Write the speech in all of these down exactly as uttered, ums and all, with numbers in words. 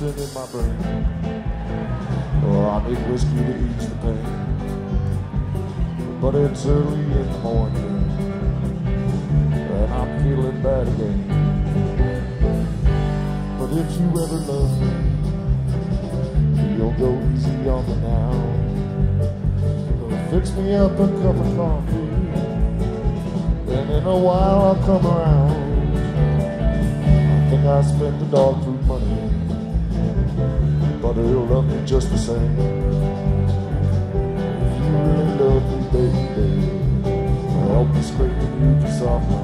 poison in my brain. Oh, I need whiskey to ease the pain, but it's early in the morning and I'm feeling bad again. But if you ever love me, you'll go easy on me now. Fix me up a cup of coffee, and in a while I'll come around. I think I spent the dog food money, but he'll love me just the same. If you really love me, baby, help me scrape the mucus off my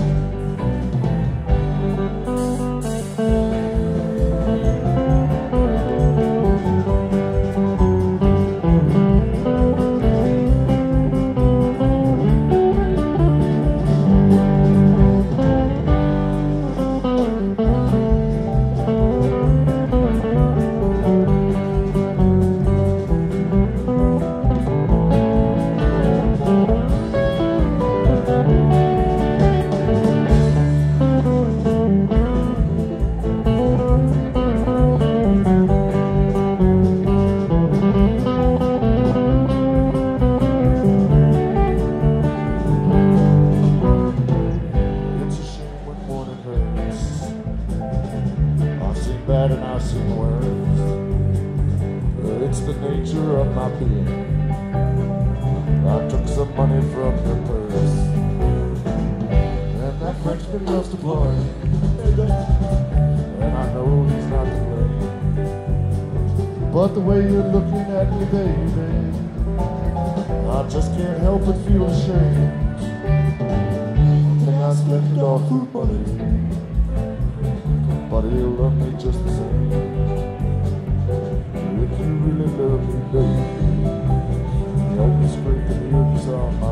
bad and I've seen worse. It's the nature of my being. I took some money from your purse, and that Frenchman loves to play, and I know he's not to blame. But the way you're looking at me, baby, I just can't help but feel ashamed. I think I spent the dog food money, but he'll love me just the same. If you really love me, baby, help me scrape the mucus off my